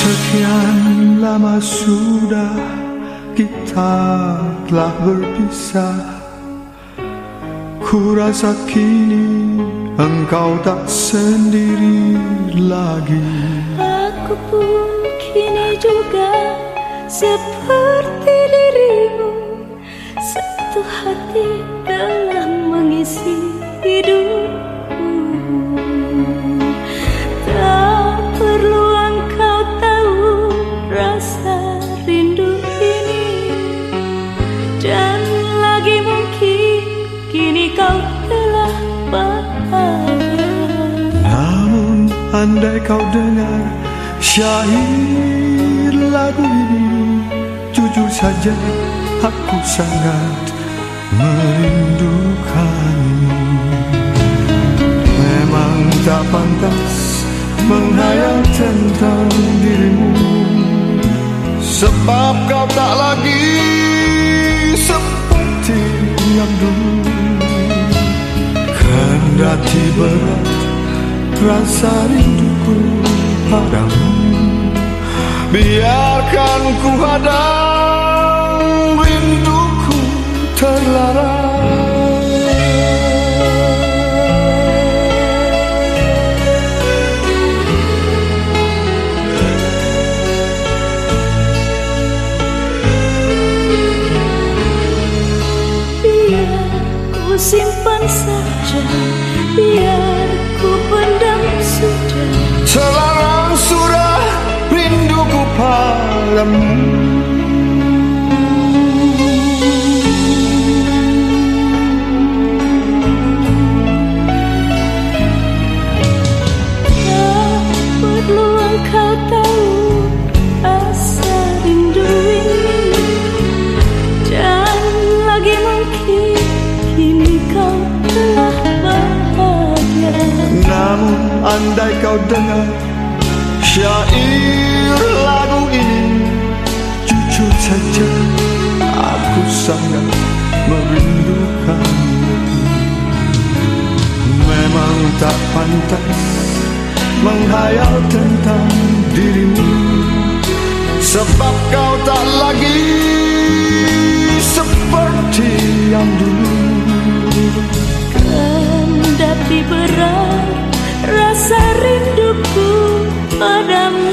Sekian lama sudah kita telah berpisah. Ku rasa kini engkau tak sendiri lagi. Aku pun kini juga seperti dirimu. Satu hati telah mengisi hidupku. Tak perlu engkau tahu rasa rindu ini. Dan lagi mungkin kini kau telah bahagia. Namun andai kau dengar syair lagu ini, jujur saja aku sangat merindukanmu. Memang tak pantas menghayal tentang dirimu, sebab kau tak lagi seperti yang dulu. Kendati berat rasa rinduku padamu, biarkan ku hadang rinduku terlarang. Biar ku simpan saja, biar ku pendam sudah. Terlarang sudah rinduku padamu. Tak perlu engkau tahu rasa rindu ini. Dan lagi mungkin kini kau telah bahagia. Namun andai kau dengar syair lagu ini, jujur saja aku sangat merindukanmu. Memang tak pantas menghayal tentang dirimu, sebab kau tak lagi seperti yang dulu. Kendati berat rasa rinduku padamu,